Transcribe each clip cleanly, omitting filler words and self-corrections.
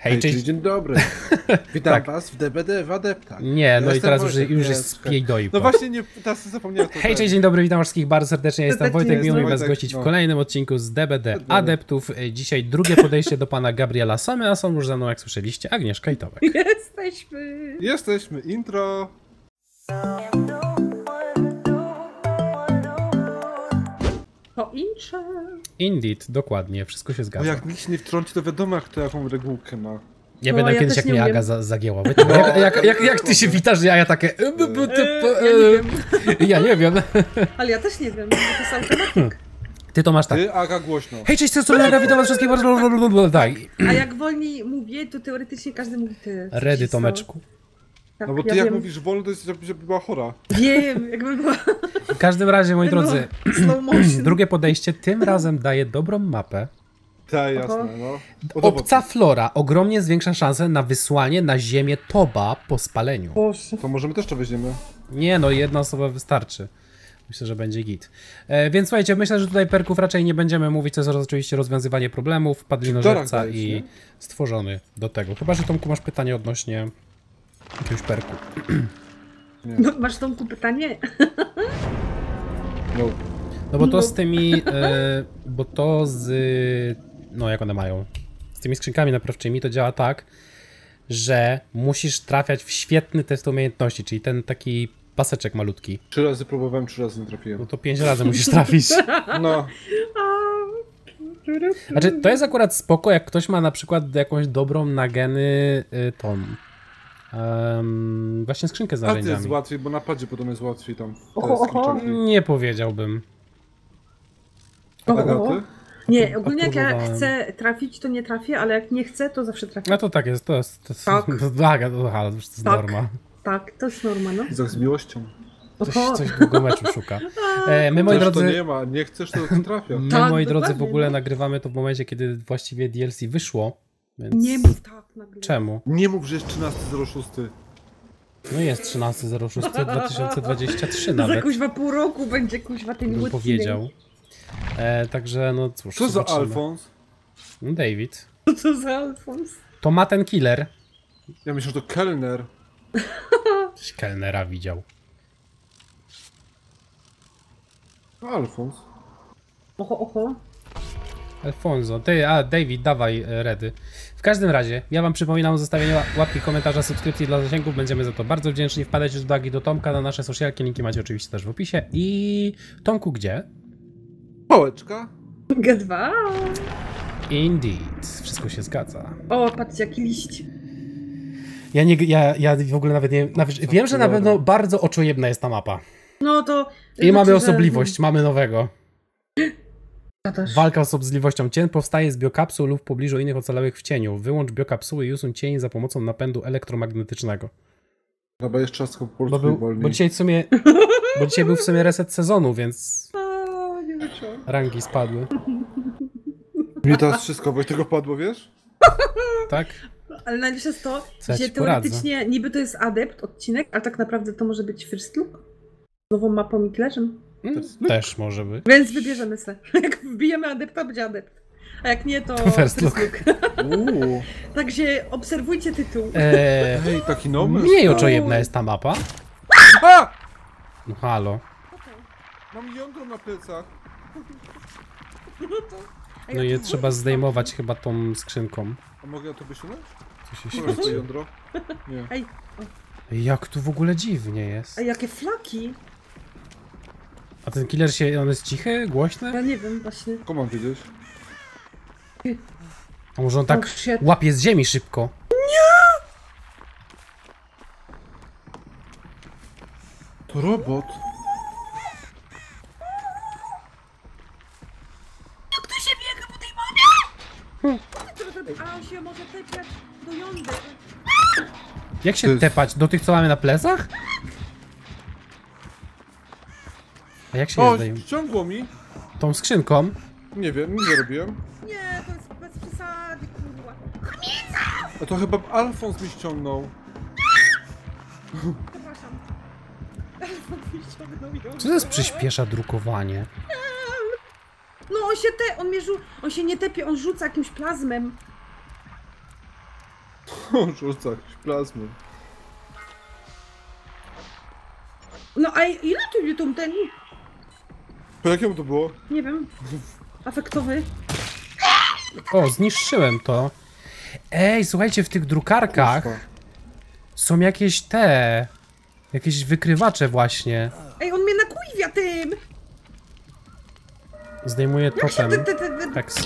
Hej, cześć. Dzień dobry. Witam Tak. was w DBD w Adeptach. Nie, no i teraz Wojtek, już jest piej do i po. No właśnie, nie, teraz zapomniałem to. Hej, cześć, dzień dobry, witam wszystkich bardzo serdecznie. Jestem Serdecznie Wojtek, miło mi jestem was Wojtek, gościć w no. kolejnym odcinku z DBD Adeptów. Dzisiaj drugie podejście do pana Gabriela Somy, a są już ze mną, jak słyszeliście, Agnieszka i Tomek. Jesteśmy, intro. O incze. Indeed, dokładnie, wszystko się Bo zgadza. jak nikt się nie wtrąci, to wiadomo, kto jaką regułkę ma. Ja No, będę ja kiedyś, też jak nie mnie umiem. Aga zagięła. Jak ty się witasz, że ja takie... Ja nie wiem. Ale ja też nie wiem, bo to jest automatyk. Ty to masz tak. Ty, Aga, głośno. Hej, cześć, co Aga, witam was wszystkich bardzo... Daj. A jak wolniej mówię, to teoretycznie każdy mówi ty. Redy, Tomeczku. Tak, No bo ty ja jak wiem. mówisz wolno, to jest, żeby była chora. Wiem, jakby była W każdym razie, moi drodzy, slow motion. drugie podejście tym razem daje dobrą mapę. Tak, jasne, Oho. no. Podoba Obca flora ogromnie zwiększa szansę na wysłanie na ziemię Toba po spaleniu. Boże. To możemy też to weźmiemy. Nie no, jedna osoba wystarczy. Myślę, że będzie git. Więc słuchajcie, myślę, że tutaj perków raczej nie będziemy mówić, to jest oczywiście rozwiązywanie problemów, padlinożerca Dorach i dajesz, stworzony do tego. Chyba, że Tomku masz pytanie odnośnie jakiegoś perku. No, masz Tomku pytanie? No. No bo to z tymi, bo to z, no jak one mają, z tymi skrzynkami naprawczymi to działa tak, że musisz trafiać w świetny test umiejętności, czyli ten taki paseczek malutki. 3 razy próbowałem, 3 razy nie No trafiłem. to 5 razy musisz trafić. No. Znaczy, to jest akurat spoko, jak ktoś ma na przykład jakąś dobrą na geny tą, właśnie skrzynkę z A ty narzędziami. jest łatwiej, bo na padzie potem jest łatwiej tam. Oho, oho. Nie powiedziałbym. Aga, Oho. ty? Nie, ogólnie jak ja próbowałem. chcę trafić, to nie trafię, ale jak nie chcę, to zawsze trafię. No to tak jest, to jest Tak. to jest Tak. norma. Tak, to jest norma, no. Izak z miłością. Oho. Coś długo meczu szuka. My, moi Też to drodzy, nie ma, nie chcesz, to nie trafia. my, Tak, moi drodzy, w dokładnie, ogóle no. nagrywamy to w momencie, kiedy właściwie DLC wyszło. Więc Nie mów tak nagle. czemu? Nie mów, że jest 13.06. No jest 13.06.2023 Za nawet, kuźwa pół roku będzie kuźwa ten bym odcinek. powiedział. Także no cóż. Co za zobaczymy. Alfons? No David. Co za Alfons? To ma ten killer. Ja myślę, że to kelner. Coś kelnera widział. No, Alfons. Oho, oho. Alfonso, David, dawaj redy. W każdym razie, ja wam przypominam o zostawieniu łapki, komentarza, subskrypcji dla zasięgów. Będziemy za to bardzo wdzięczni. Wpadajcie do Agi, do Tomka, na nasze socialki. Linki macie oczywiście też w opisie. I Tomku, gdzie? Pałeczka. G2. Indeed. Wszystko się zgadza. O, patrzcie, jaki liść. Ja w ogóle nawet nie... wiem, że na pewno bardzo oczojebna jest ta mapa. No to... I mamy że- osobliwość, mamy nowego. Ja też. Walka z osobliwością. Cień powstaje z biokapsuł lub w pobliżu innych ocalałych w cieniu. Wyłącz biokapsuły i usuń cień za pomocą napędu elektromagnetycznego. Chyba jeszcze czaską po Bo, polsku bo wolniej. dzisiaj w sumie... Bo dzisiaj był w sumie reset sezonu, więc O, nie wyszło. rangi spadły. Mi teraz wszystko, bo tego padło, wiesz? Tak? Ale najlepsze jest to, Co ja że ci poradzę? teoretycznie niby to jest adept odcinek, ale tak naprawdę to może być first look. Z nową mapą i klerzem. Też może być. Więc wybierzemy se. Jak wbijemy adepta, będzie adept. A jak nie, to First look. Uuu. Także obserwujcie tytuł. Hej, taki numer. Mniej oczojebna jest ta mapa. A! No halo. Mam jądro na plecach. No i je trzeba zdejmować chyba tą skrzynką. A mogę ja to wysunąć? Co się Pokaż to świeci. jądro. Nie. Ej, Jak tu w ogóle dziwnie jest. a jakie flaki? A ten killer się, on jest cichy, głośny? Ja nie wiem właśnie. Kogo mam wiedzieć? A może on tak Oh, shit. łapie z ziemi szybko? To robot. Jak to się biega po tej mapie? A on się może tepiać do jąder. Jak To się jest- tepać? Do tych, co mamy na plecach? A jak się je O, zdejmuje? ściągło mi. Tą skrzynką? Nie wiem, nie robiłem. Nie, to jest bez przesady, kurwa. A to chyba Alfons mi ściągnął. Przepraszam. Alfons mi ściągnął jąder. Co to jest przyspiesza drukowanie? No on się on się nie tepie, on rzuca jakimś plazmem. Rzuca jakieś plazmy. No a ile tu ten... Po jakiemu to było? Nie wiem. Afektowy. O, zniszczyłem to. Ej, słuchajcie, w tych drukarkach Kurwa. są jakieś jakieś wykrywacze właśnie. Ej, on mnie nakujwia tym! Zdejmuję Jak się totem. ty... Peks.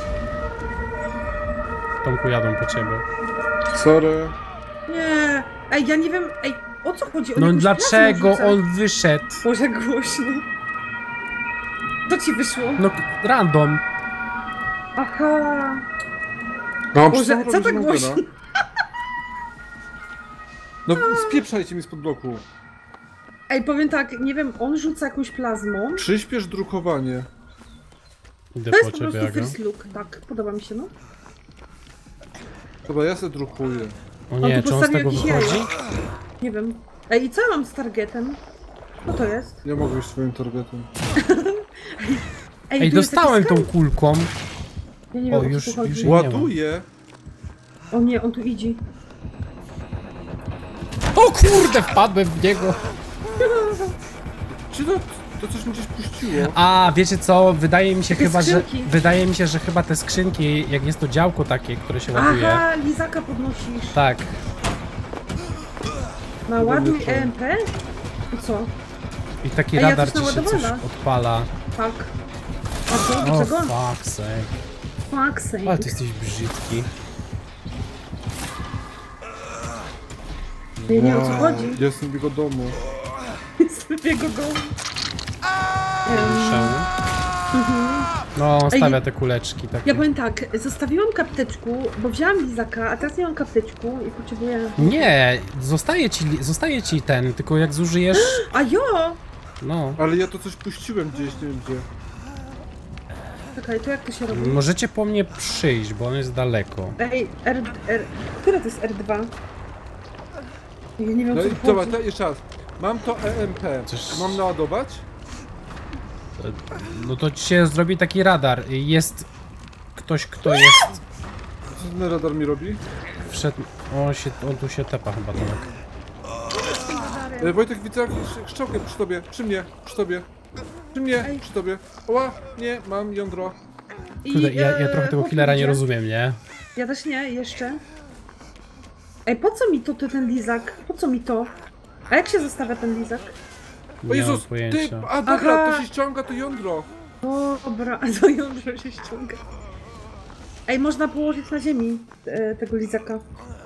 Tomku, jadą po ciebie. Sorry. Nie. Ej, ja nie wiem... Ej, o co chodzi? On No jakąś dlaczego plazmę rzuca. on wyszedł? Boże, głośno. Co ci wyszło? No, random. Aha. No, Boże, co tak głośno? No spieprzajcie mi spod bloku. Ej, powiem tak, nie wiem, on rzuca jakąś plazmą. Przyspiesz drukowanie. Idę To jest po po ciebie, prostu Aga. first look. Tak, podoba mi się, no. Chyba ja se drukuję. O nie, tu czy on z postawił tego jakieś wychodzi? jajo. Nie wiem. Ej, i co ja mam z targetem? Co to jest? Ja mogę być swoim targetem. Ej, tu jest dostałem taki tą skan. kulką. Ja nie wiem, O, o co już- tu chodzi. już nie ma. Ładuję! O nie, on tu idzie. O kurde, wpadłem w niego. Czy to coś mi gdzieś puściło? A, wiecie co? Wydaje mi się Takie chyba, skrzynki. wydaje mi się, że chyba te skrzynki, jak jest to działko takie, które się ładuje. Aha, lizaka podnosisz. Tak. Na ładuj to. EMP? I co? I taki Ej, ja radar coś ci się coś naładowana. odpala. Tak. A co? O, Dlaczego? fuck sake. Fuck sake. Ale ty jesteś brzydki. Ja nie wiem, o co chodzi. Jestem w jego domu. Z jego domu. Muszę. No, on Ej, stawia te kuleczki takie. Ja powiem tak, zostawiłam kapteczku, bo wzięłam lizaka, a teraz nie mam kapteczku i potrzebuję... Nie, zostaje ci ten, tylko jak zużyjesz... A jo! No. Ale ja to coś puściłem gdzieś, nie wiem gdzie. Czekaj, to jak to się robi? Możecie po mnie przyjść, bo on jest daleko. Ej, które to jest R2? Ja nie wiem, No co i to dobra, chodzi. to jeszcze raz. Mam to EMP. Coś- Mam naładować? No to ci się zrobi taki radar. Jest ktoś, kto jest... Co ten radar mi robi? Wszedł... On tu się tepa chyba, Tomek. Wojtek, widzę jakąś szczałkę przy tobie, przy mnie, przy tobie. Przy mnie, Ej. przy tobie. Oła, nie, mam jądro. Kurde, ja trochę tego killera nie idzie. rozumiem, nie? Ja też nie, jeszcze. Ej, po co mi to ten lizak? Po co mi to? A jak się zostawia ten lizak? O Nie mam Jezus, ty, pojęcia. a dobra, Aha. to się ściąga to jądro. Dobra, a to jądro się ściąga. Ej, można położyć na ziemi tego lizaka.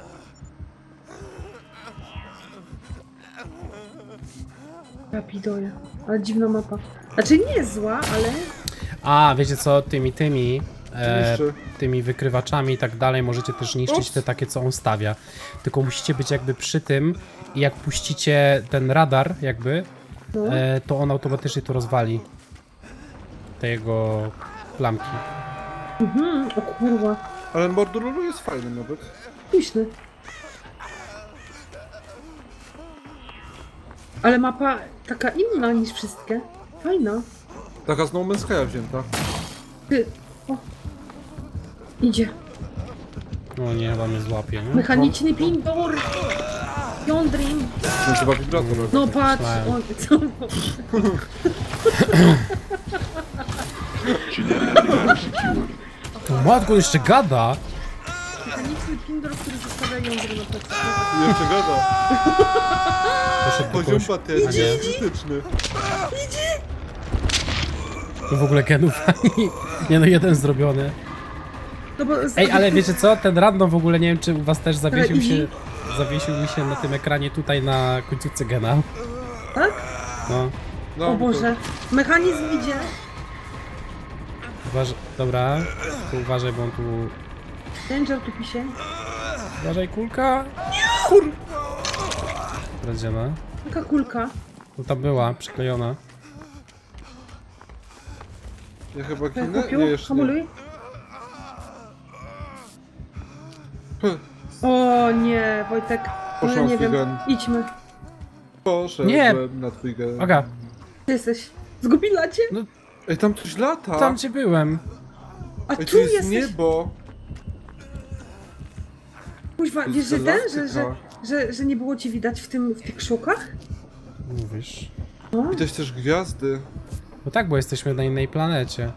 Rapidoja, ale dziwna mapa. Znaczy nie jest zła, ale... A, wiecie co? Niszczy. Tymi wykrywaczami i tak dalej możecie też niszczyć Ups. te takie, co on stawia. Tylko musicie być jakby przy tym i jak puścicie ten radar jakby, No. to on automatycznie to rozwali. Te jego plamki. O kurwa, Ale Mordorulu jest fajny nawet. pyszny. Ale mapa taka inna niż wszystkie. Fajna. Taka z No Man's Sky'a wzięta. Ty, o. Idzie. No nie, chyba mnie złapie, nie? Mechaniczny pindor. Jądrin. To chyba wibrator. No patrz, myślałem. on, co? To matko jeszcze gada! Mechaniczny pindor, który zostawia jądry na plecy. Jeszcze gada. Poszedł do Poziom kogoś. baterii A nie. jest krytyczny. To w ogóle genów ani... Nie no, jeden zrobiony. No bo Ej, ale wiecie co? Ten random w ogóle, nie wiem czy u was też zawiesił easy. Zawiesił mi się na tym ekranie tutaj na końcówce gena. Tak? No. No, O Boże. Mechanizm idzie. Dobra. Tu uważaj, bo on tu... Danger tu pisze. Uważaj, kulka! Radziana. Taka kulka. No tam była, przyklejona. Ja chyba ginę? Kupił? Nie, jeszcze nie. Hamuluj. O nie, Wojtek. No ja Poszłam nie w wiem. gen. Idźmy. Poszedłem na twój gen. Aga, Ty jesteś. Zgubila cię? Ej, tam coś lata. tam gdzie byłem. A Ej, tu tu jest jesteś. niebo. Kuźwa, To wiesz, że jest ten, laska. że nie było ci widać w tych krzukach? Mówisz. No. Widać też gwiazdy. No tak, bo jesteśmy na innej planecie.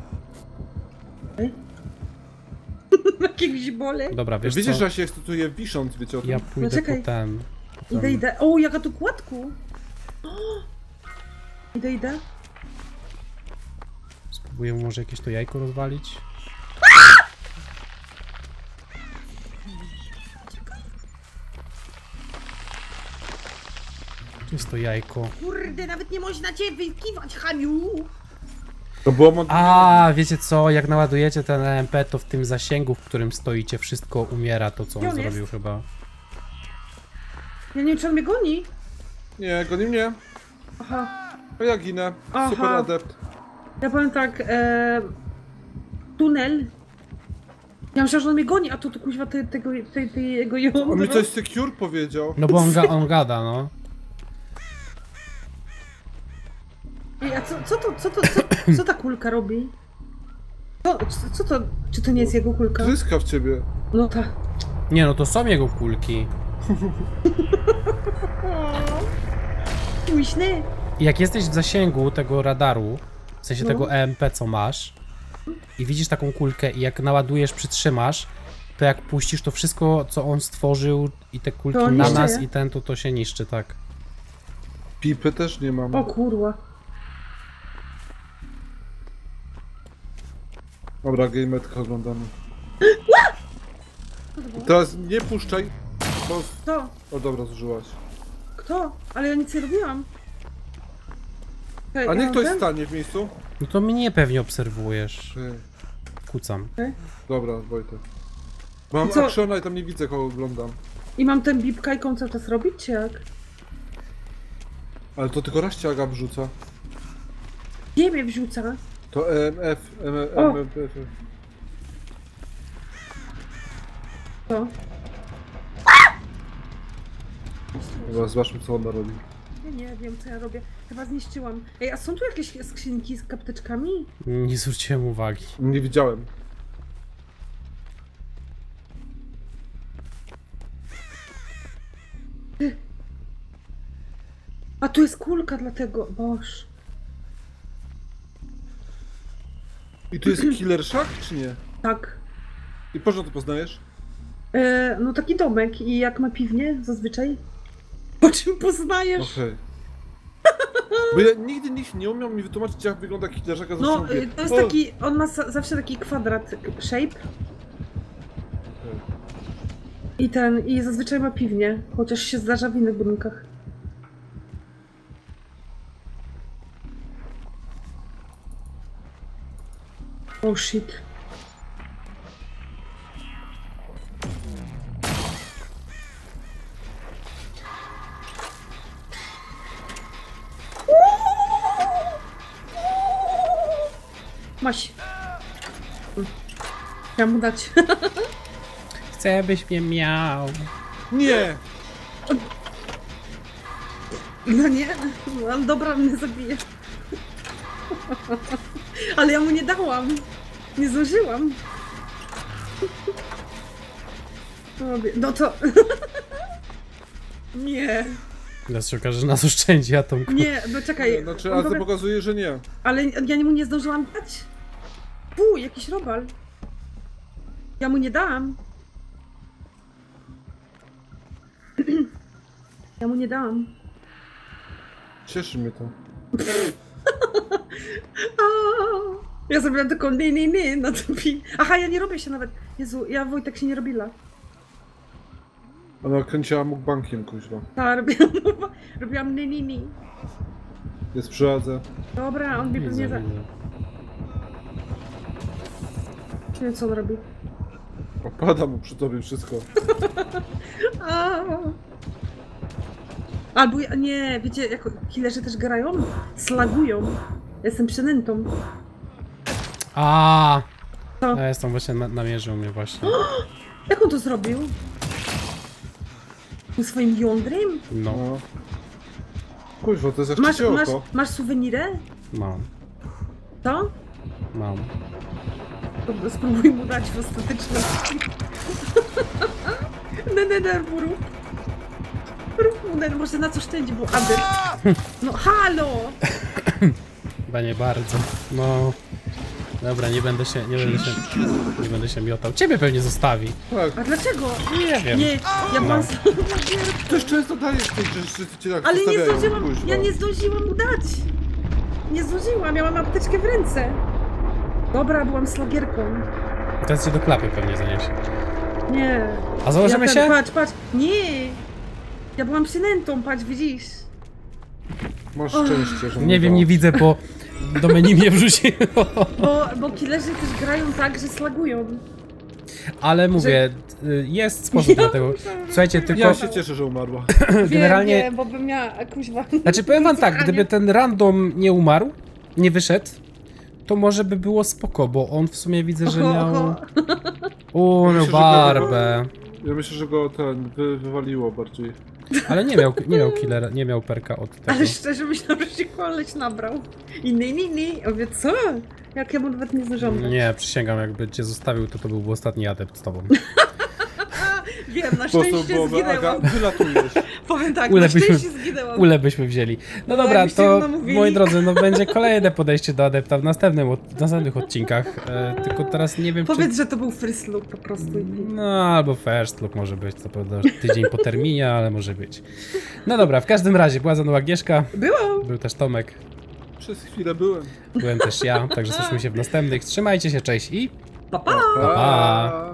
Jakieś bole. Dobra, wiesz Widzisz, co? że ja się ekscytuję wisząc, wiecie o tym? Ja pójdę czekaj. po ten. Idę. O, jaka tu kładku. Idę. Spróbuję może jakieś to jajko rozwalić. Gdzie jest to jajko? Kurde, nawet nie można cię wykiwać, Hamiu. To było modne. A, wiecie co? Jak naładujecie ten EMP, to w tym zasięgu, w którym stoicie, wszystko umiera, to co Gdzie on on zrobił jest? chyba. Ja nie wiem, czy on mnie goni. Nie, goni mnie. Aha. A ja ginę. Aha. Super adept. Ja powiem tak, tunel. Ja myślałam, że on mnie goni, a to kuźwa tego jego On mi jądro. coś secure powiedział. No bo on gada, no. Ej, a co ta kulka robi? Co to? Czy to nie jest jego kulka? Tryska w ciebie. No tak. Nie no, to są jego kulki. Śmieszny. I jak jesteś w zasięgu tego radaru, w sensie No. tego EMP, co masz, i widzisz taką kulkę i jak naładujesz, przytrzymasz, to jak puścisz, to wszystko, co on stworzył i te kulki To on na niszczy nas je? i ten, to się niszczy, tak. Pipy też nie mam. O kurwa. Dobra, gametka oglądamy. Teraz nie puszczaj. Bo... Kto? O dobra, zużyłaś. Kto? Ale ja nic nie robiłam. Ej, A ja niech ktoś ten? stanie w miejscu. No to mnie pewnie obserwujesz. Ej, Kucam. dobra, Wojtek. Mam Co? actiona i tam nie widzę, kogo oglądam. I mam ten bipkajką cały czas robić, czy jak? Ale to tylko raz ciaga wrzuca. Gdzie mnie wrzuca? To EMF, O! EMF. To. Dobra, zobaczmy co ona robi. Ja nie wiem, co ja robię. Chyba zniszczyłam. Ej, a są tu jakieś skrzynki z kapteczkami? Nie zwróciłem uwagi. Nie widziałem. A tu jest kulka dlatego. Boż. I tu jest killer shack, czy nie? Tak. I po co to poznajesz? No taki domek i jak ma piwnię zazwyczaj. Po czym poznajesz? Okej. Bo ja nigdy nikt nie umiał mi wytłumaczyć, jak wygląda killer shack, a zawsze No, mówię, to jest "O, taki, on ma zawsze taki kwadrat shape. I zazwyczaj ma piwnię, chociaż się zdarza w innych budynkach. Oh shit. Maś. Chciałam mu dać. Chcę, byś mnie miał. Nie! No nie, no, ale dobra, mnie zabije. Ale ja mu nie dałam. Nie zdążyłam. No to... Nie, Teraz się okaże, że nas oszczędzi atomku. nie, no czekaj. Znaczy, on ale to powie- pokazuje, że nie. Ale ja mu nie zdążyłam dać. Jakiś robal. Ja mu nie dałam. Ja mu nie dałam. Cieszy mnie to. Ja zrobiłam tylko nie na to pi. Aha, ja nie robię się nawet. Jezu, ja Wojtek się nie robila. Ona kręciła mukbankiem, kuźwa. Ta, robiłam nie. Jest przy Adze. Dobra, on mnie pewnie Widzę, za... widzę. Nie wiem, co on robi. Opada mu przy tobie wszystko. Albo ja, nie, wiecie, jak killerzy też grają? Slagują. Ja jestem przynętą. A, Co? ja jestem właśnie, namierzył mnie właśnie. Jak on to zrobił? Tym swoim jądrem? No, No. Kuźwa, to jest jak Masz, trzecie masz, oko. masz suwenirę? mam, To? mam. To spróbuj mu dać w ostateczności. Rób. Może na co szczędzi, bo Ader. No halo! Chyba nie bardzo. No. Dobra, nie będę się miotał. Ciebie pewnie zostawi. Tak. A dlaczego? Nie wiem. Nie, ja byłam Też często dajesz w tej grze, że cię tak Ale nie zostawiają, zdążyłam, kuźwa. ja nie zdążyłam mu dać. Nie zdążyłam, miałam apteczkę w ręce. Dobra, byłam slagierką. Teraz cię do klapy pewnie zaniesie. Nie. A założymy się? Patrz. Nie. Ja byłam przynętą, patrz, widzisz. Masz szczęście, że Nie wiem, nie widzę, bo do menu mnie wrzuciło. Bo killerzy też grają tak, że slagują. Ale mówię, jest sposób na tego. Słuchajcie, tylko Ja się cieszę, że umarła. generalnie... Wiem, bo bym miała kuźwa. Znaczy powiem wam tak, gdyby ten random nie umarł, nie wyszedł, to może by było spoko, bo on w sumie widzę, że miał... miał Myślę, że barbę. Ja myślę, że go wywaliło bardziej. Ale nie miał killera, nie miał perka od tego. Ale szczerze myślałam, że się koleś nabrał. I nie. Ja mówię, co? Jak ja mu nawet nie zdążyłam dać. Nie, przysięgam, jakby cię zostawił, to byłby ostatni adept z tobą. Wiem, na Po prostu szczęście byłoby, Aga, zginęłam. wylatujesz. Powiem tak, Ule na byśmy- szczęście zginęłam. Ule byśmy wzięli. No dobra, jakbyście to mną mówili. moi drodzy, no będzie kolejne podejście do adepta w następnych odcinkach. Tylko teraz nie wiem, czy... Powiedz, że to był first look po prostu. No, albo first look może być, co prawda tydzień po terminie, ale może być. No dobra, w każdym razie była ze mną Agnieszka, Było! był też Tomek, Przez chwilę byłem. byłem też ja, także słyszymy się w następnych. Trzymajcie się, cześć i... Pa, pa! Pa.